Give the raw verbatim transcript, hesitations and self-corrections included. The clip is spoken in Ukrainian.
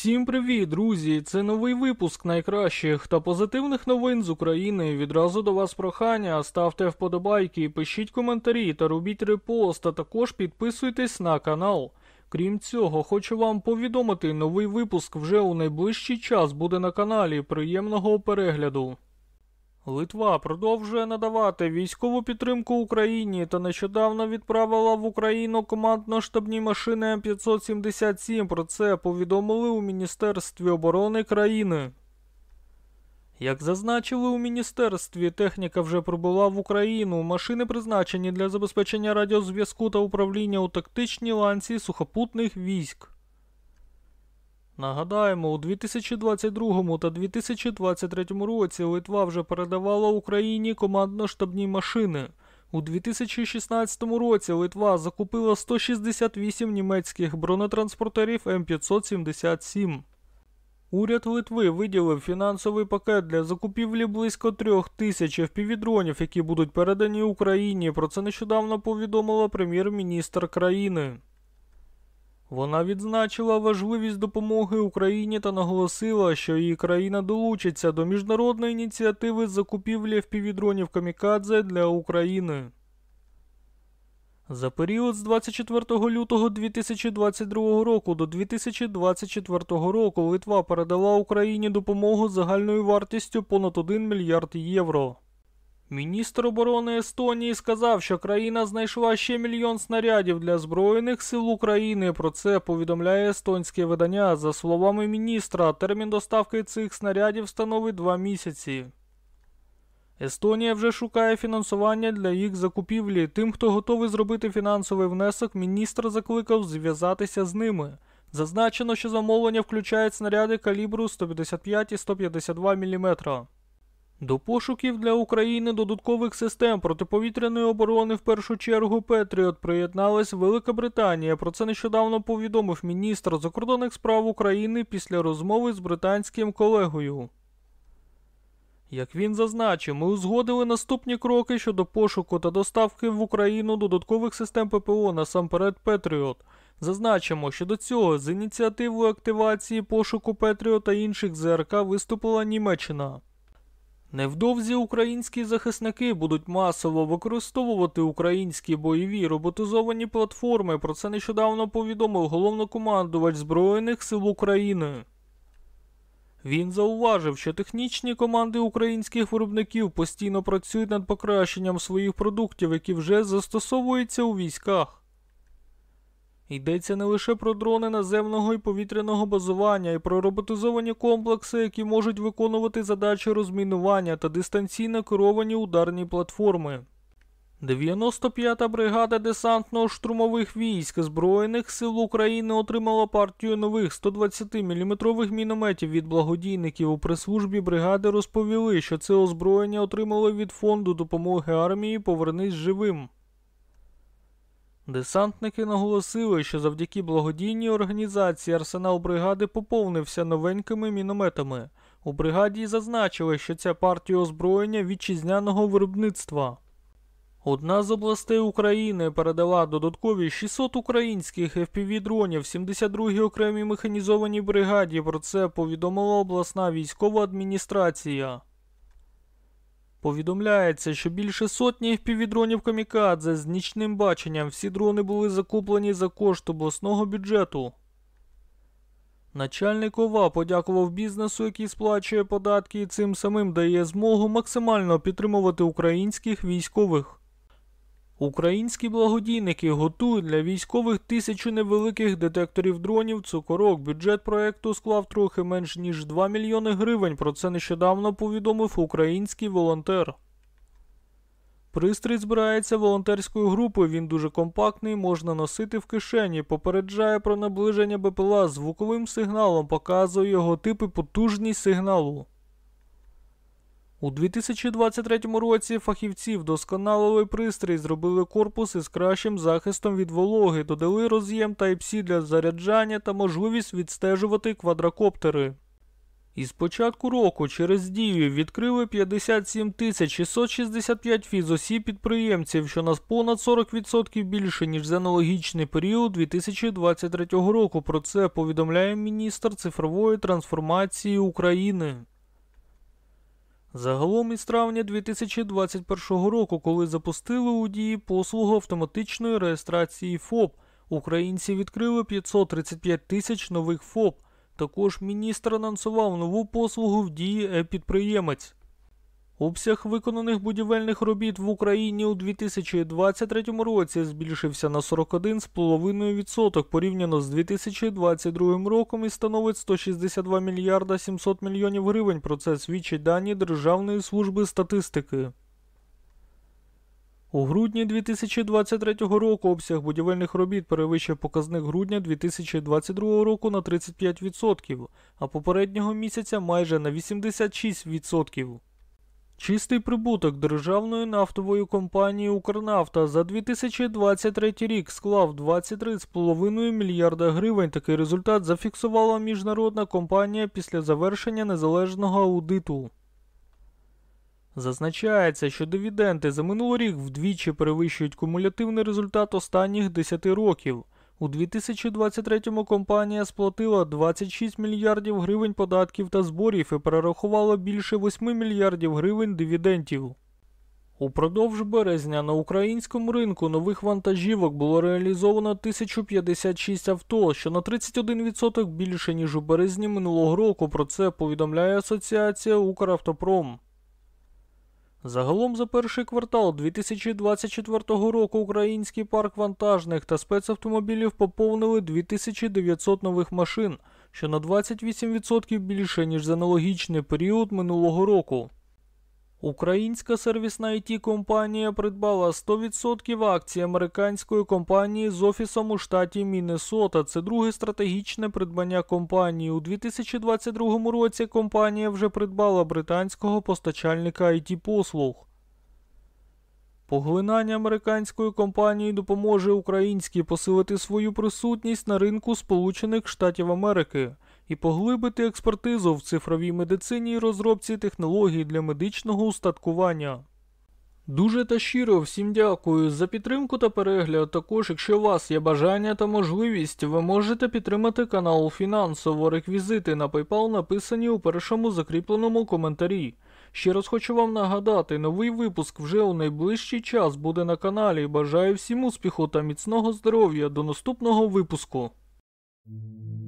Усім привіт, друзі! Це новий випуск найкращих та позитивних новин з України. Відразу до вас прохання, ставте вподобайки, пишіть коментарі та робіть репост, а також підписуйтесь на канал. Крім цього, хочу вам повідомити, новий випуск вже у найближчий час буде на каналі. Приємного перегляду! Литва продовжує надавати військову підтримку Україні та нещодавно відправила в Україну командно-штабні машини М п'ятсот сімдесят сім. Про це повідомили у Міністерстві оборони країни. Як зазначили у міністерстві, техніка вже прибула в Україну. Машини призначені для забезпечення радіозв'язку та управління у тактичній ланці сухопутних військ. Нагадаємо, у дві тисячі двадцять другому та дві тисячі двадцять третьому році Литва вже передавала Україні командно-штабні машини. У дві тисячі шістнадцятому році Литва закупила сто шістдесят вісім німецьких бронетранспортерів М п'ятсот сімдесят сім. Уряд Литви виділив фінансовий пакет для закупівлі близько трьох тисяч еф пі ві-дронів, які будуть передані Україні. Про це нещодавно повідомила прем'єр-міністр країни. Вона відзначила важливість допомоги Україні та наголосила, що її країна долучиться до міжнародної ініціативи з закупівлі еф пі ві-дронів «Камікадзе» для України. За період з двадцять четвертого лютого дві тисячі двадцять другого року до дві тисячі двадцять четвертого року Литва передала Україні допомогу загальною вартістю понад один мільярд євро. Міністр оборони Естонії сказав, що країна знайшла ще мільйон снарядів для Збройних сил України. Про це повідомляє естонське видання. За словами міністра, термін доставки цих снарядів становить два місяці. Естонія вже шукає фінансування для їх закупівлі. Тим, хто готовий зробити фінансовий внесок, міністр закликав зв'язатися з ними. Зазначено, що замовлення включають снаряди калібру сто п'ятдесят п'ять і сто п'ятдесят два міліметри. До пошуків для України додаткових систем протиповітряної оборони в першу чергу «Петріот» приєдналась Велика Британія. Про це нещодавно повідомив міністр закордонних справ України після розмови з британським колегою. Як він зазначив, ми узгодили наступні кроки щодо пошуку та доставки в Україну додаткових систем пе пе о, насамперед «Петріот». Зазначимо, що до цього з ініціативою активації пошуку «Петріот» та інших зет ер ка виступила Німеччина. Невдовзі українські захисники будуть масово використовувати українські бойові роботизовані платформи. Про це нещодавно повідомив головнокомандувач Збройних сил України. Він зауважив, що технічні команди українських виробників постійно працюють над покращенням своїх продуктів, які вже застосовуються у військах. Йдеться не лише про дрони наземного і повітряного базування, і про роботизовані комплекси, які можуть виконувати задачі розмінування та дистанційно керовані ударні платформи. дев'яносто п'ята бригада десантно-штурмових військ Збройних сил України отримала партію нових сто двадцять міліметрових мінометів від благодійників. У прес-службі бригади розповіли, що це озброєння отримали від фонду допомоги армії «Повернись живим». Десантники наголосили, що завдяки благодійній організації арсенал бригади поповнився новенькими мінометами. У бригаді зазначили, що ця партія озброєння вітчизняного виробництва. Одна з областей України передала додаткові шістсот українських еф пі ві-дронів сімдесят другій окремій механізованій бригаді. Про це повідомила обласна військова адміністрація. Повідомляється, що більше сотні еф пі ві-дронів «Камікадзе» з нічним баченням. Всі дрони були закуплені за кошт обласного бюджету. Начальник ОВА подякував бізнесу, який сплачує податки і цим самим дає змогу максимально підтримувати українських військових. Українські благодійники готують для військових тисячу невеликих детекторів дронів «Цукорок». Бюджет проєкту склав трохи менш ніж два мільйони гривень. Про це нещодавно повідомив український волонтер. Пристрій збирається волонтерською групою, він дуже компактний, можна носити в кишені, попереджає про наближення бе пе ел а звуковим сигналом, показує його тип і потужність сигналу. У дві тисячі двадцять третьому році фахівці вдосконалили пристрій, зробили корпус із кращим захистом від вологи, додали роз'єм тайп сі для заряджання та можливість відстежувати квадрокоптери. Із початку року через Дію відкрили п'ятдесят сім тисяч шістсот шістдесят п'ять фізосіб-підприємців, що на понад сорок відсотків більше, ніж за аналогічний період дві тисячі двадцять третього року. Про це повідомляє міністр цифрової трансформації України. Загалом із травня дві тисячі двадцять першого року, коли запустили у Дії послугу автоматичної реєстрації ФОП, українці відкрили п'ятсот тридцять п'ять тисяч нових ФОП. Також міністр анонсував нову послугу в Дії «Е-підприємець». Обсяг виконаних будівельних робіт в Україні у дві тисячі двадцять третьому році збільшився на сорок один цілих п'ять десятих відсотка порівняно з дві тисячі двадцять другим роком і становить сто шістдесят два мільярда сімсот мільйонів гривень. Про це свідчать дані Державної служби статистики. У грудні дві тисячі двадцять третього року обсяг будівельних робіт перевищив показник грудня дві тисячі двадцять другого року на тридцять п'ять відсотків, а попереднього місяця майже на вісімдесят шість відсотків. Чистий прибуток державної нафтової компанії «Укрнафта» за дві тисячі двадцять третій рік склав двадцять три цілих п'ять десятих мільярда гривень. Такий результат зафіксувала міжнародна компанія після завершення незалежного аудиту. Зазначається, що дивіденди за минулий рік вдвічі перевищують кумулятивний результат останніх десяти років. У дві тисячі двадцять третьому компанія сплатила двадцять шість мільярдів гривень податків та зборів і перерахувала більше восьми мільярдів гривень дивідендів. Упродовж березня на українському ринку нових вантажівок було реалізовано тисячу п'ятдесят шість авто, що на тридцять один відсоток більше, ніж у березні минулого року. Про це повідомляє Асоціація «Укравтопром». Загалом за перший квартал дві тисячі двадцять четвертого року український парк вантажних та спецавтомобілів поповнили дві тисячі дев'ятсот нових машин, що на двадцять вісім відсотків більше, ніж за аналогічний період минулого року. Українська сервісна ай ті-компанія придбала сто відсотків акцій американської компанії з офісом у штаті Міннесота. Це друге стратегічне придбання компанії. У дві тисячі двадцять другому році компанія вже придбала британського постачальника ай ті-послуг. Поглинання американської компанії допоможе українській посилити свою присутність на ринку Сполучених Штатів Америки і поглибити експертизу в цифровій медицині і розробці технологій для медичного устаткування. Дуже та щиро всім дякую за підтримку та перегляд. Також, якщо у вас є бажання та можливість, ви можете підтримати канал фінансово. Реквізити на PayPal написані у першому закріпленому коментарі. Ще раз хочу вам нагадати, новий випуск вже у найближчий час буде на каналі. Бажаю всім успіху та міцного здоров'я. До наступного випуску.